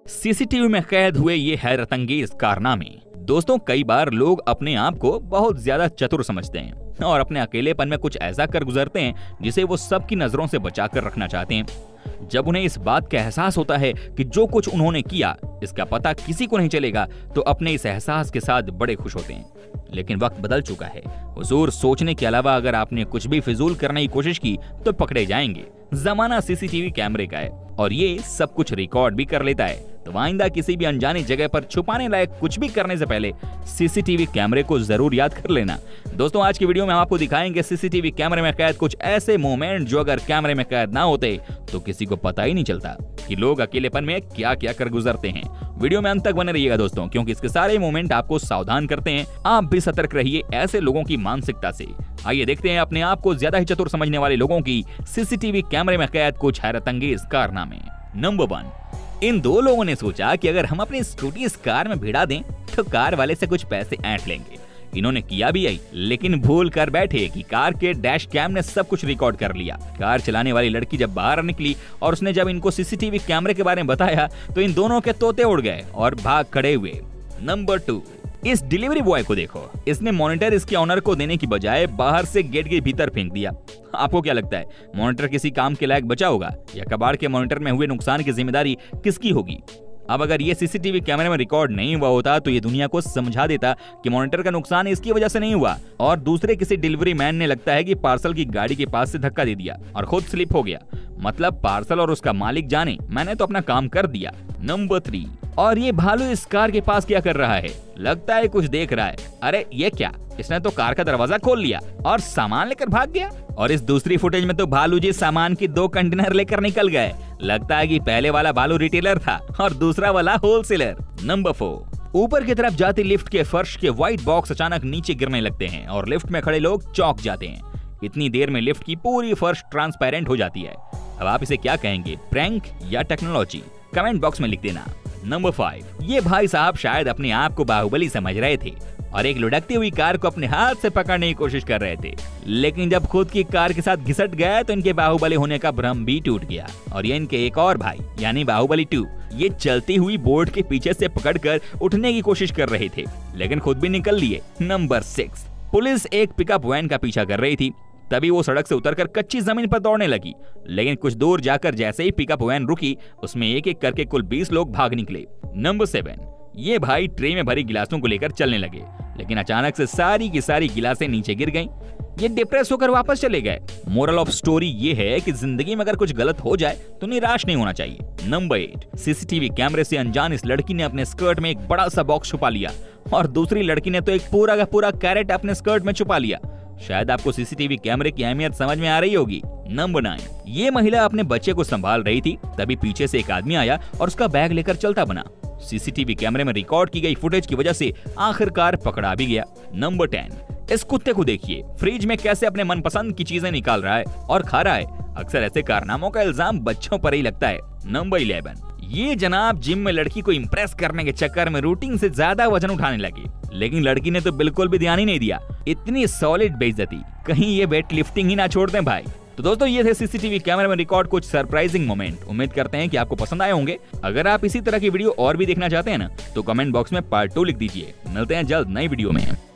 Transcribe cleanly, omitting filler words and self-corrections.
CCTV में कैद हुए ये हैरतअंगेज कारनामे। दोस्तों, कई बार लोग अपने आप को बहुत ज्यादा चतुर समझते हैं और अपने अकेलेपन में कुछ ऐसा कर गुजरते हैं जिसे वो सबकी नजरों से बचाकर रखना चाहते हैं। जब उन्हें इस बात का एहसास होता है कि जो कुछ उन्होंने किया इसका पता किसी को नहीं चलेगा, तो अपने इस एहसास के साथ बड़े खुश होते हैं। लेकिन वक्त बदल चुका है हुजूर, सोचने के अलावा अगर आपने कुछ भी फिजूल करने की कोशिश की तो पकड़े जाएंगे। जमाना सीसीटीवी कैमरे का है और ये सब कुछ रिकॉर्ड भी कर लेता है, तो आइंदा किसी भी अनजानी जगह पर छुपाने लायक कुछ भी करने से पहले सीसीटीवी कैमरे को जरूर याद कर लेना। दोस्तों, आज की वीडियो में हम आपको दिखाएंगे सीसीटीवी कैमरे में कैद कुछ ऐसे मोमेंट जो अगर कैमरे में कैद ना होते तो किसी को पता ही नहीं चलता कि लोग अकेलेपन में क्या क्या कर गुजरते हैं। वीडियो में अंत तक बने रहिएगा दोस्तों, क्योंकि इसके सारे मोमेंट आपको सावधान करते हैं। आप भी सतर्क रहिए ऐसे लोगों की मानसिकता से। आइए देखते हैं अपने आप को ज्यादा ही चतुर समझने वाले लोगों की सीसीटीवी कैमरे में कैद कुछ हैरतअंगेज कारनामे। नंबर 1, इन दो लोगों ने सोचा कि अगर हम अपनी स्कूटी इस कार में भिड़ा दें तो कार वाले से कुछ पैसे ऐंठ लेंगे। इन्होंने किया भी यही, लेकिन भूल कर बैठे कि कार के डैश कैम ने सब कुछ रिकॉर्ड कर लिया। कार चलाने वाली लड़की जब बाहर निकली और उसने जब इनको सीसीटीवी कैमरे के बारे में बताया तो इन दोनों के तोते उड़ गए और भाग खड़े हुए। नंबर 2, इस डिलीवरी बॉय को देखो, इसने मॉनिटर इसके ऑनर को देने की बजाय बाहर से गेट के भीतर फेंक दिया। आपको क्या लगता है, मॉनिटर किसी काम के लायक बचा होगा या कबाड़ के मॉनिटर में हुए नुकसान की जिम्मेदारी किसकी होगी? अब अगर ये सीसीटीवी कैमरे में रिकॉर्ड नहीं हुआ होता तो ये दुनिया को समझा देता कि मॉनिटर का नुकसान इसकी वजह से नहीं हुआ और दूसरे किसी डिलीवरी मैन ने लगता है कि पार्सल की गाड़ी के पास से धक्का दे दिया और खुद स्लिप हो गया। मतलब पार्सल और उसका मालिक जाने, मैंने तो अपना काम कर दिया। नंबर 3, और ये भालू इस कार के पास क्या कर रहा है? लगता है कुछ देख रहा है। अरे ये क्या, इसने तो कार का दरवाजा खोल लिया और सामान लेकर भाग गया। और इस दूसरी फुटेज में तो भालू जी सामान की 2 कंटेनर लेकर निकल गए। लगता है कि पहले वाला भालू रिटेलर था और दूसरा वाला होलसेलर। नंबर 4, ऊपर की तरफ जाती लिफ्ट के फर्श के व्हाइट बॉक्स अचानक नीचे गिरने लगते हैं और लिफ्ट में खड़े लोग चौंक जाते हैं। इतनी देर में लिफ्ट की पूरी फर्श ट्रांसपेरेंट हो जाती है। अब आप इसे क्या कहेंगे, प्रैंक या टेक्नोलॉजी? कमेंट बॉक्स में लिख देना। नंबर 5, ये भाई साहब शायद अपने आप को बाहुबली समझ रहे थे और एक लुढ़कती हुई कार को अपने हाथ से पकड़ने की कोशिश कर रहे थे, लेकिन जब खुद की कार के साथ घिसट गया तो इनके बाहुबली होने का भ्रम भी टूट गया। और ये इनके एक और भाई यानी बाहुबली 2, ये चलती हुई बोर्ड के पीछे से पकड़कर उठने की कोशिश कर रहे थे, लेकिन खुद भी निकल लिए। नंबर 6, पुलिस एक पिकअप वैन का पीछा कर रही थी, तभी वो सड़क से उतरकर कच्ची जमीन पर दौड़ने लगी, लेकिन कुछ दूर जाकर जैसे ही पिकअप वैन रुकी उसमें एक एक करके कुल 20 लोग भाग निकले। नंबर 7, ये भाई ट्रे में भरी गिलासों को लेकर चलने लगे, लेकिन अचानक से सारी की सारी गिलासें नीचे गिर गईं। ये डिप्रेस होकर वापस चले गए। मोरल ऑफ स्टोरी ये है कि जिंदगी में अगर कुछ गलत हो जाए तो निराश नहीं होना चाहिए। नंबर 8, सीसीटीवी कैमरे से अनजान इस लड़की ने अपने स्कर्ट में एक बड़ा सा बॉक्स छुपा लिया और दूसरी लड़की ने तो एक पूरा का पूरा कैरेट अपने स्कर्ट में छुपा लिया। शायद आपको सीसीटीवी कैमरे की अहमियत समझ में आ रही होगी। नंबर 9, ये महिला अपने बच्चे को संभाल रही थी, तभी पीछे से एक आदमी आया और उसका बैग लेकर चलता बना। सीसीटीवी कैमरे में रिकॉर्ड की गई फुटेज की वजह से आखिरकार पकड़ा भी गया। नंबर 10, इस कुत्ते को देखिए, फ्रिज में कैसे अपने मनपसंद की चीजें निकाल रहा है और खा रहा है। अक्सर ऐसे कारनामों का इल्जाम बच्चों पर ही लगता है। नंबर 11, ये जनाब जिम में लड़की को इम्प्रेस करने के चक्कर में रूटीन से ज्यादा वजन उठाने लगे, लेकिन लड़की ने तो बिल्कुल भी ध्यान ही नहीं दिया। इतनी सॉलिड बेइज्जती, कहीं ये वेट लिफ्टिंग ही ना छोड़ दें भाई। तो दोस्तों, ये थे सीसीटीवी कैमरे में रिकॉर्ड कुछ सरप्राइजिंग मोमेंट। उम्मीद करते हैं कि आपको पसंद आए होंगे। अगर आप इसी तरह की वीडियो और भी देखना चाहते हैं ना, तो कमेंट बॉक्स में पार्ट 2 लिख दीजिए। मिलते हैं जल्द नई वीडियो में।